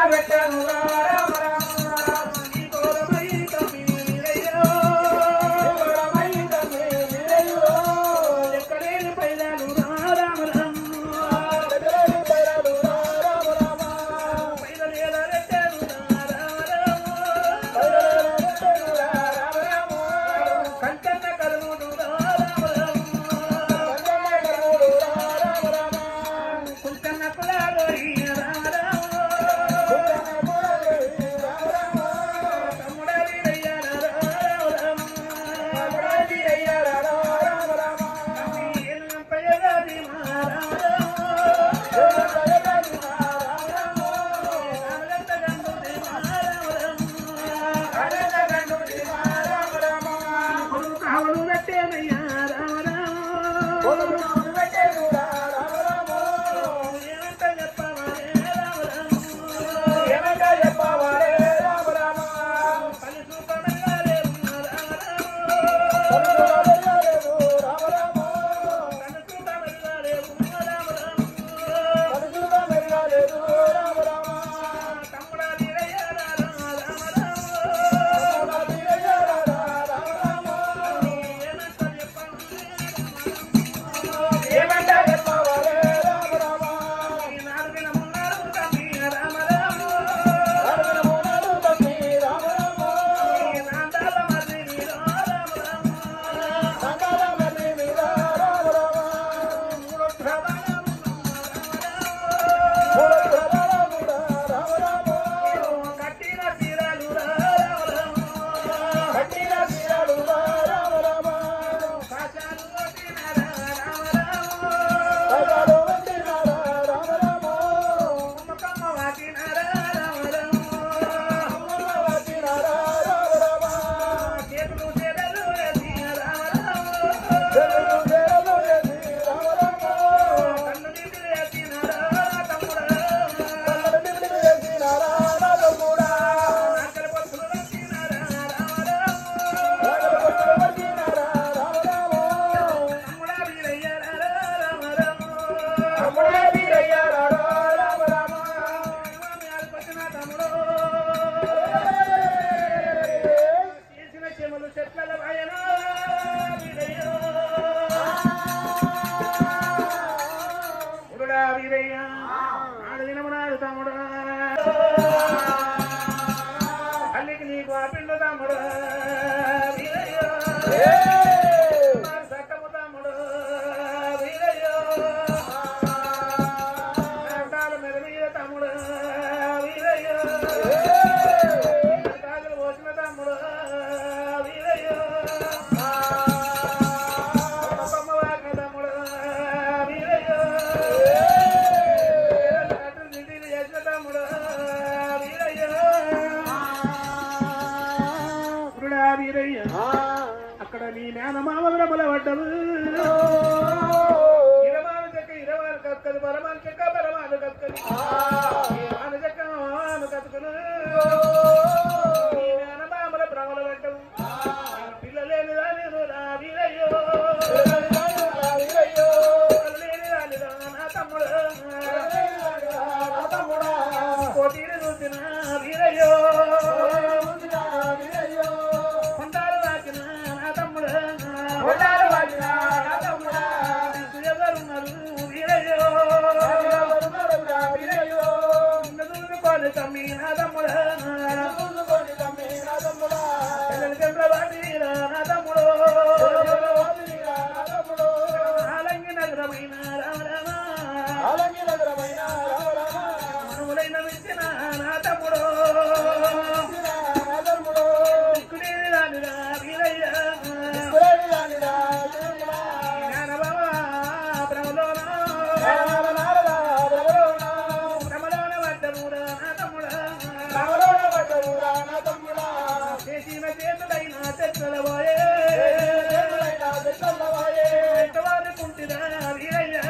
అక్కడ నీ మేనమామ బలపడ్డవు ఇరవాను చెక్క ఇరవాను కక్కలు బలమాను చెక్క బలమాను కక్కలు ఆను చెక్క ఆను కక్కలు నీ మేనమామల భ్రమల పడ్డవు పిల్లలేని రాలేదు రా వీరయ్యో లేని రాలేదా నా తమ్ముడు కోటీని చూసిన వీరయ్యో వీరయ్య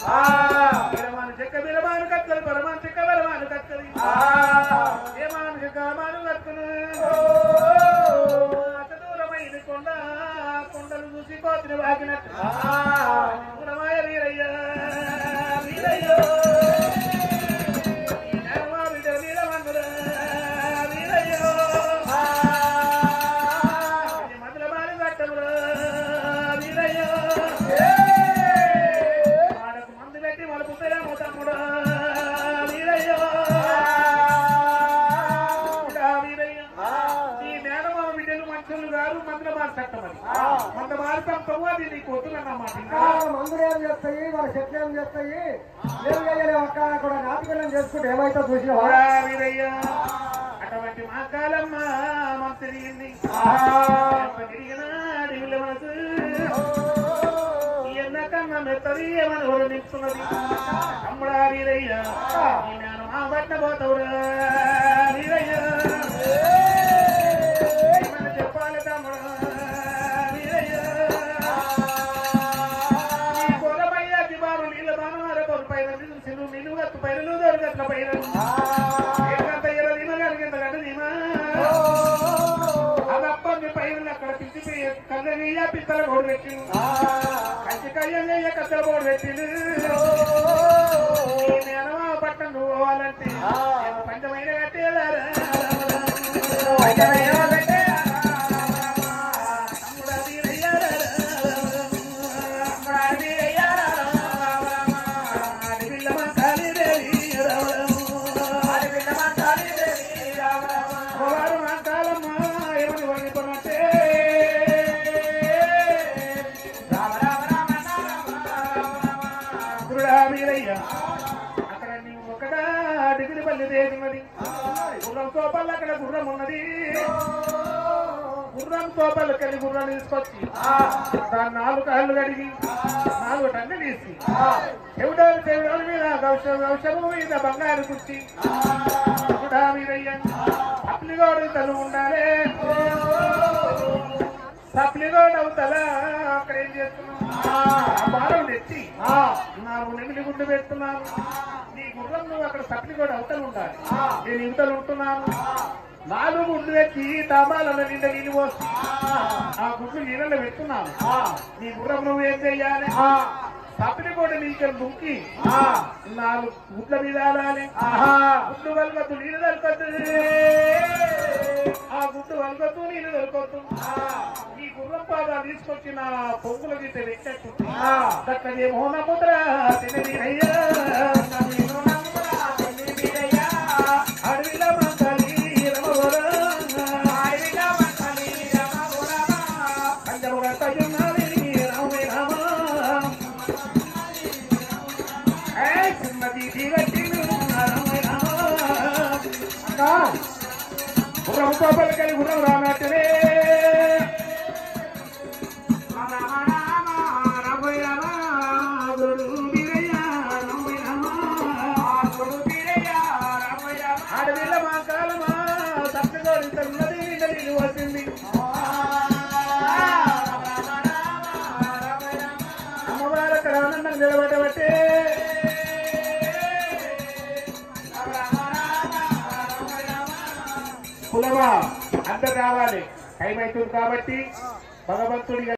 బిరమాను చెక్క బిరమాను కక్కలు పరమాను చెక్క బరమాను కక్కలు ఏమాను చెక్క మాను కక్కలు అంత దూరమైన కొండ కొండలు చూసి కోతిని వాకినట్టు గుణమాయ వీరయ్య వీరయ్య మందులు ఏం చేస్తాయి వాళ్ళ చెట్లు ఏం చేస్తాయి ఏం చేయలే ఒక్క కూడా నాటకం చేసుకుంటే ఏమైతే చూసినావా అటువంటి మా కాలమ్మ మాకు తిరిగింది తిరిగిన అడవిలో మనసు ఎన్నకన్నా మెత్తది ఏమని ఎవరు నిలుస్తున్నది తమ్ముడా వీరయ్య నేను మా బట్ట పోతావురా వీరయ్య ఏమని చెప్పాలి తమ్ముడా వీరయ్య నీ పొలమయ్య దిబారు నీళ్ళ బాణమార పొరు పైన నిలుసు నిలువత్తు పైనలు దొరకట్ల పైన అక్కడ పిచ్చిపోయి కళ్ళ పిత్తల బోర్డు పెట్టిండు కయ్య కత్తల బోర్డు పెట్టిండు నేనమా పట్టం నువ్వు పోవాలంటే పంచమైన కట్టేదారా అక్కడ నీవు ఒకట డిగ్రీ పల్లి దేశమది గుర్రం తోపల్లి అక్కడ గుర్రం ఉన్నది గుర్రం తోపల్లికెళ్ళి గుర్రం తీసుకొచ్చి దాన్ని 4 కాళ్ళు కడిగి 4 టన్ను తీసి చెవిడోల మీద గౌషము మీద బంగారు కుర్చి వీరయ్య అప్లిగోడు తను ఉండాలి సప్లిగోడు అవుతారా అక్కడ ఏం చేస్తున్నావు బారం తెచ్చి 4 నెమిలి గుడ్డు పెడుతున్నాను నీ గుర్రం నువ్వు అక్కడ సప్లిగోడు అవతలు ఉండాలి నేను ఇవతలు ఉంటున్నాను 4 గుడ్లు తెచ్చి తాబాలలో నిండా నీళ్ళు పోసి ఆ గుడ్లు నీళ్ళలో పెడుతున్నాను నీ గుర్రం నువ్వు ఏం చెయ్యాలి సప్లిగోడు నీకు దుంకి 4 గుడ్ల మీద ఆడాలి గుడ్డు వల్గొద్దు నీళ్ళు దొరకొద్దు ఆ గుడ్డు వల్గొద్దు నీళ్ళు దొరకొద్దు ఈ గుర్రం పాదాలు తీసుకొచ్చి నా పొంగుల గీత వెక్కెట్టుంది దక్కదేమో నమ్ముద్ర తినదీరయ్యా అడవిలో మంతలి రమగోర పంజముగ తజున్నది రామే రామ చిన్నది దిగట్టిను రామే రామ గుర్రం కోపలికెళ్ళి గుర్రం రానట్టునే అడవిలో మా కాలమా తప్పగోడి తన్నది నీళ్ళు వచ్చింది అమ్మవారు అక్కడ ఆనందం నిలబడబట్టే కులమా అందరు రావాలి టైం అవుతుంది కాబట్టి భగవంతుడి